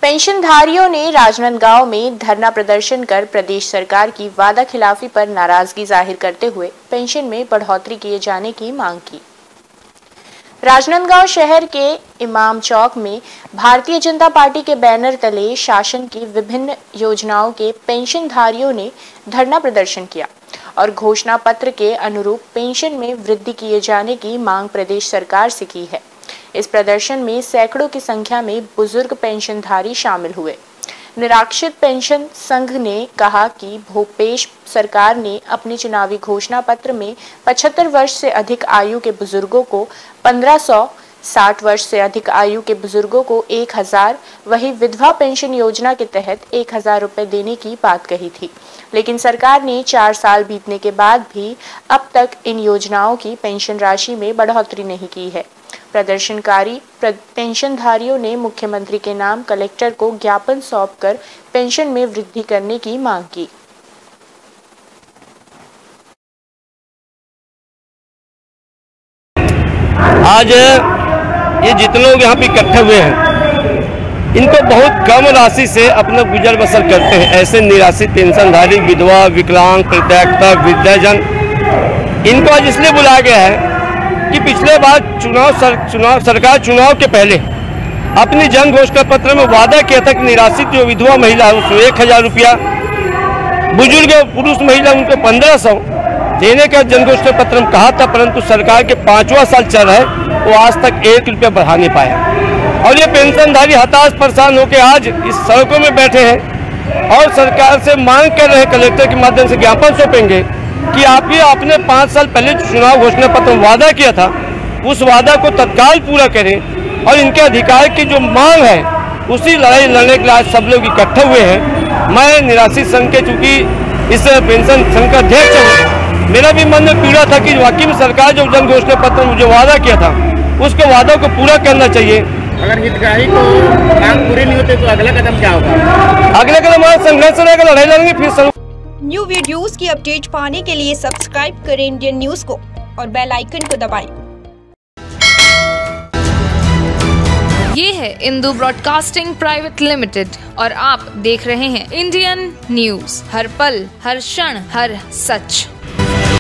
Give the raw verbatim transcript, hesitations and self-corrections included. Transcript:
पेंशनधारियों ने राजनांदगांव में धरना प्रदर्शन कर प्रदेश सरकार की वादा खिलाफी पर नाराजगी जाहिर करते हुए पेंशन में बढ़ोतरी किए जाने की मांग की। राजनांदगांव शहर के इमाम चौक में भारतीय जनता पार्टी के बैनर तले शासन की विभिन्न योजनाओं के पेंशनधारियों ने धरना प्रदर्शन किया और घोषणा पत्र के अनुरूप पेंशन में वृद्धि किए जाने की मांग प्रदेश सरकार से की है। इस प्रदर्शन में सैकड़ों की संख्या में बुजुर्ग पेंशनधारी शामिल हुए। निराश्रित पेंशन संघ ने कहा कि भूपेश सरकार ने अपने चुनावी घोषणा पत्र में पचहत्तर वर्ष से अधिक आयु के बुजुर्गों को पंद्रह सौ, साठ वर्ष से अधिक आयु के बुजुर्गों को एक हजार, वही विधवा पेंशन योजना के तहत एक हजार रुपए देने की बात कही थी, लेकिन सरकार ने चार साल बीतने के बाद भी अब तक इन योजनाओं की पेंशन राशि में बढ़ोतरी नहीं की है। प्रदर्शनकारी पेंशनधारियों ने मुख्यमंत्री के नाम कलेक्टर को ज्ञापन सौंपकर पेंशन में वृद्धि करने की मांग की। आज ये जितने लोग यहाँ पे इकट्ठे हुए हैं, इनको बहुत कम राशि से अपना गुजर बसर करते हैं। ऐसे निराश्रित पेंशनधारी, विधवा, विकलांग, परित्यक्ता, वृद्धजन, इनको आज इसलिए बुलाया गया है कि पिछले बार चुनाव सर, चुनाव सरकार चुनाव के पहले अपनी जन घोषणा पत्र में वादा किया था कि निराश्रित जो विधवा महिला है उसको एक हजार रुपया, बुजुर्ग पुरुष महिला उनको पंद्रह सौ देने का जन घोषणा पत्र में कहा था, परंतु सरकार के पांचवा साल चल रहा है वो आज तक एक रुपया बढ़ा नहीं पाया। और ये पेंशनधारी हताश परेशान होकर आज इस सड़कों में बैठे हैं और सरकार से मांग कर रहे हैं, कलेक्टर के माध्यम से ज्ञापन सौंपेंगे कि आप ये आपने पाँच साल पहले चुनाव घोषणा पत्र में वादा किया था उस वादा को तत्काल पूरा करें और इनके अधिकार की जो मांग है उसी लड़ाई लड़ने के लिए आज सब लोग इकट्ठे हुए हैं। मैं निराश्रित संघ के चूँकि इस पेंशन संघ का अध्यक्ष हूँ, मेरा भी मन में पीड़ा था कि वाकई में सरकार जो जन घोषणा पत्र में जो वादा किया था उसके वादों को पूरा करना चाहिए। अगर हितग्राही को मांग पूरी नहीं होती तो अगला कदम क्या होगा? अगला कदम हमारा संघर्ष रहेगा, लड़ाई लड़ेंगे। फिर न्यू वीडियोस की अपडेट पाने के लिए सब्सक्राइब करें इंडियन न्यूज को और बेल आइकन को दबाएं। ये है इंदू ब्रॉडकास्टिंग प्राइवेट लिमिटेड और आप देख रहे हैं इंडियन न्यूज, हर पल, हर क्षण, हर सच।